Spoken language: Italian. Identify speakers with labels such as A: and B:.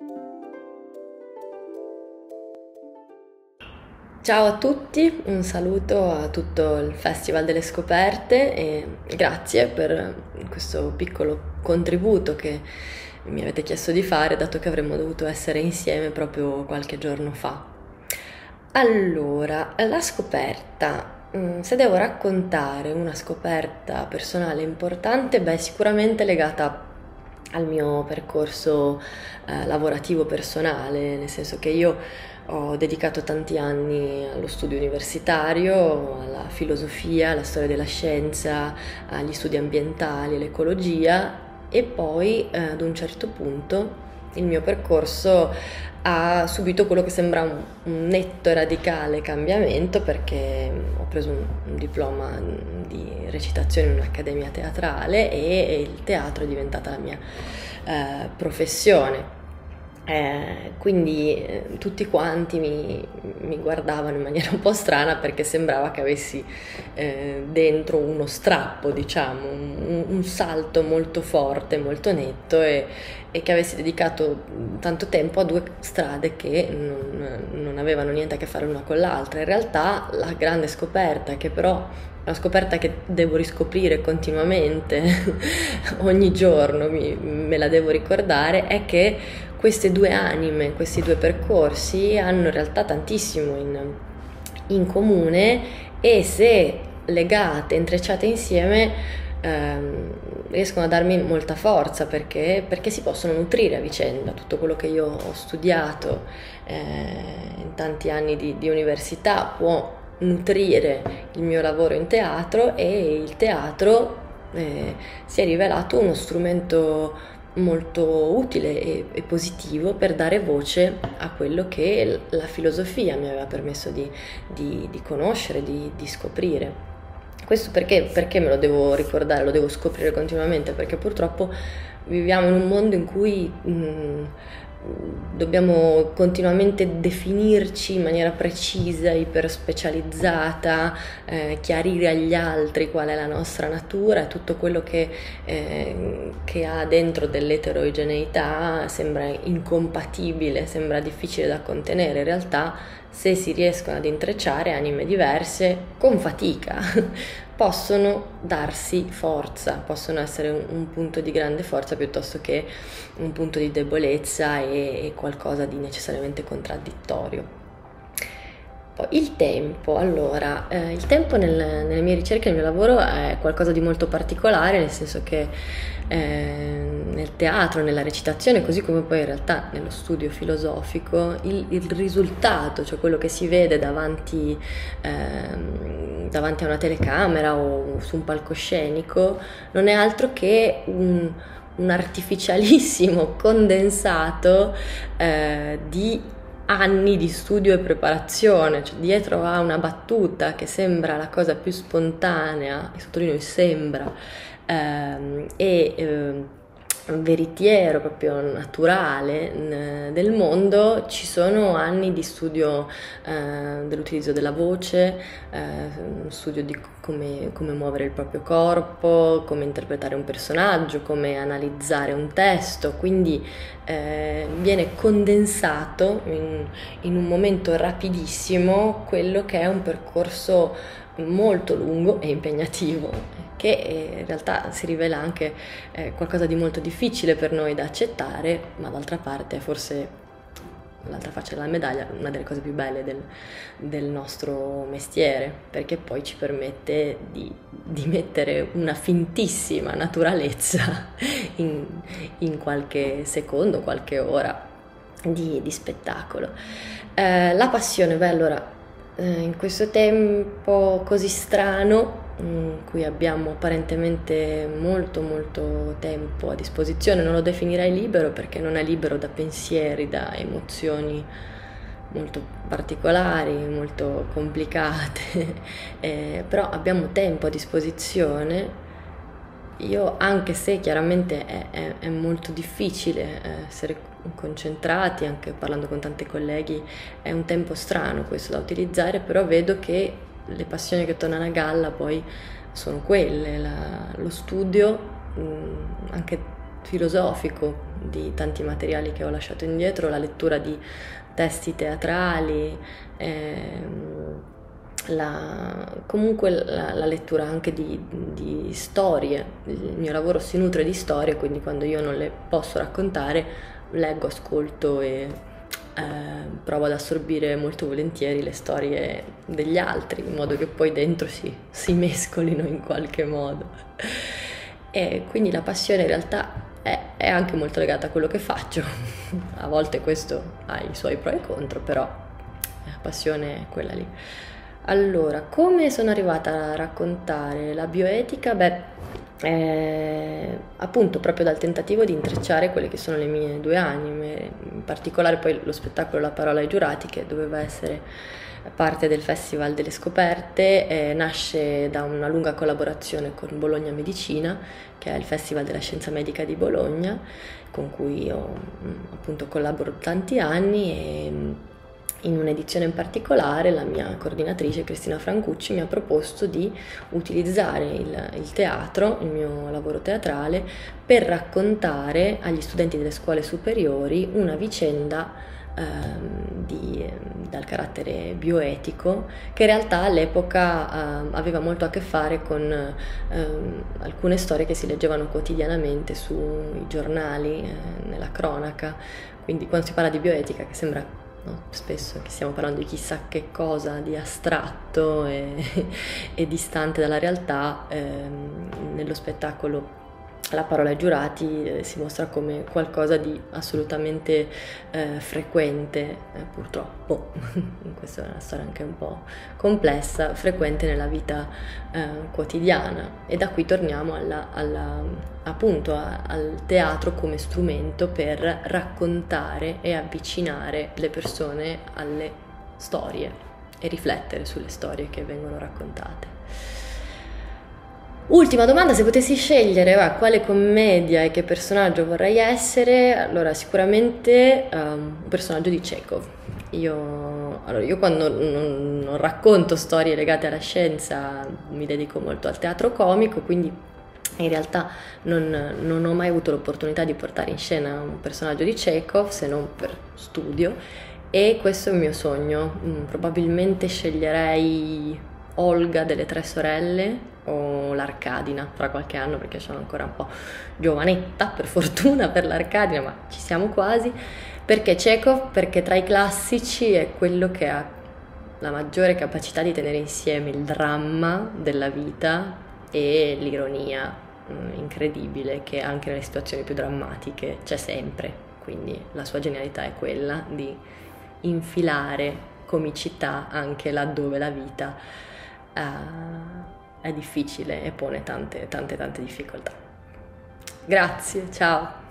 A: Ciao a tutti, un saluto a tutto il Festival delle Scoperte e grazie per questo piccolo contributo che mi avete chiesto di fare, dato che avremmo dovuto essere insieme proprio qualche giorno fa. Allora, la scoperta. Se devo raccontare una scoperta personale importante, beh, sicuramente legata al mio percorso lavorativo personale, nel senso che io ho dedicato tanti anni allo studio universitario, alla filosofia, alla storia della scienza, agli studi ambientali, l'ecologia e poi ad un certo punto il mio percorso ha subito quello che sembra un netto e radicale cambiamento perché ho preso un diploma di recitazione in un'accademia teatrale e il teatro è diventata la mia professione. Quindi tutti quanti mi guardavano in maniera un po' strana perché sembrava che avessi dentro uno strappo, diciamo, un salto molto forte, molto netto e che avessi dedicato tanto tempo a due strade che non avevano niente a che fare l'una con l'altra. In realtà la grande scoperta, che però è una scoperta che devo riscoprire continuamente, ogni giorno me la devo ricordare, è che queste due anime, questi due percorsi hanno in realtà tantissimo in comune e se legate, intrecciate insieme, riescono a darmi molta forza perché si possono nutrire a vicenda. Tutto quello che io ho studiato in tanti anni di università può nutrire il mio lavoro in teatro e il teatro si è rivelato uno strumento molto utile e positivo per dare voce a quello che la filosofia mi aveva permesso di conoscere, di scoprire. Questo perché me lo devo ricordare, lo devo scoprire continuamente, perché purtroppo viviamo in un mondo in cui dobbiamo continuamente definirci in maniera precisa, iperspecializzata, chiarire agli altri qual è la nostra natura e tutto quello che ha dentro dell'eterogeneità sembra incompatibile, sembra difficile da contenere. In realtà, se si riescono ad intrecciare anime diverse con fatica, possono darsi forza, possono essere un punto di grande forza piuttosto che un punto di debolezza e qualcosa di necessariamente contraddittorio. Poi il tempo, allora, il tempo nelle mie ricerche, nel mio lavoro è qualcosa di molto particolare, nel senso che nel teatro, nella recitazione, così come poi in realtà nello studio filosofico, il risultato, cioè quello che si vede davanti a una telecamera o su un palcoscenico, non è altro che un artificialissimo condensato di anni di studio e preparazione, cioè dietro a una battuta che sembra la cosa più spontanea, e sottolineo il sembra, veritiero, proprio naturale del mondo, ci sono anni di studio dell'utilizzo della voce, studio di come muovere il proprio corpo, come interpretare un personaggio, come analizzare un testo, quindi viene condensato in un momento rapidissimo quello che è un percorso molto lungo e impegnativo che in realtà si rivela anche qualcosa di molto difficile per noi da accettare, ma d'altra parte è forse l'altra faccia della medaglia, una delle cose più belle del nostro mestiere, perché poi ci permette di mettere una fintissima naturalezza in qualche secondo, qualche ora di spettacolo. La passione, beh, allora, in questo tempo così strano, in cui abbiamo apparentemente molto molto tempo a disposizione, non lo definirei libero perché non è libero da pensieri, da emozioni molto particolari, molto complicate, però abbiamo tempo a disposizione. Io, anche se chiaramente è molto difficile essere concentrati, anche parlando con tanti colleghi, è un tempo strano questo da utilizzare, però vedo che le passioni che tornano a galla poi sono quelle, lo studio, anche filosofico di tanti materiali che ho lasciato indietro, la lettura di testi teatrali, comunque la lettura anche di storie. Il mio lavoro si nutre di storie, quindi quando io non le posso raccontare, leggo, ascolto e provo ad assorbire molto volentieri le storie degli altri, in modo che poi dentro si mescolino in qualche modo. E quindi la passione in realtà è anche molto legata a quello che faccio. A volte questo ha i suoi pro e contro, però la passione è quella lì. Allora, come sono arrivata a raccontare la bioetica? Appunto proprio dal tentativo di intrecciare quelle che sono le mie due anime, in particolare poi lo spettacolo La parola ai giurati, che doveva essere parte del Festival delle Scoperte, nasce da una lunga collaborazione con Bologna Medicina, che è il Festival della Scienza Medica di Bologna, con cui io appunto collaboro da tanti anni, e in un'edizione in particolare la mia coordinatrice Cristina Francucci mi ha proposto di utilizzare il teatro, il mio lavoro teatrale, per raccontare agli studenti delle scuole superiori una vicenda dal carattere bioetico, che in realtà all'epoca aveva molto a che fare con alcune storie che si leggevano quotidianamente sui giornali, nella cronaca. Quindi quando si parla di bioetica, che sembra, no, spesso che stiamo parlando di chissà che cosa di astratto e distante dalla realtà, nello spettacolo La parola ai giurati si mostra come qualcosa di assolutamente frequente, purtroppo, questa è una storia anche un po' complessa, frequente nella vita quotidiana, e da qui torniamo appunto al teatro come strumento per raccontare e avvicinare le persone alle storie e riflettere sulle storie che vengono raccontate. Ultima domanda: se potessi scegliere quale commedia e che personaggio vorrei essere, allora sicuramente un personaggio di Chekhov. Io quando non racconto storie legate alla scienza mi dedico molto al teatro comico, quindi in realtà non ho mai avuto l'opportunità di portare in scena un personaggio di Chekhov, se non per studio, e questo è il mio sogno. Probabilmente sceglierei Olga delle Tre Sorelle o l'Arcadina fra qualche anno, perché sono ancora un po' giovanetta, per fortuna, per l'Arcadina, ma ci siamo quasi. Perché Chekhov? Perché tra i classici è quello che ha la maggiore capacità di tenere insieme il dramma della vita e l'ironia incredibile, che anche nelle situazioni più drammatiche c'è sempre. Quindi la sua genialità è quella di infilare comicità anche laddove la vita è difficile e pone tante difficoltà. Grazie, ciao!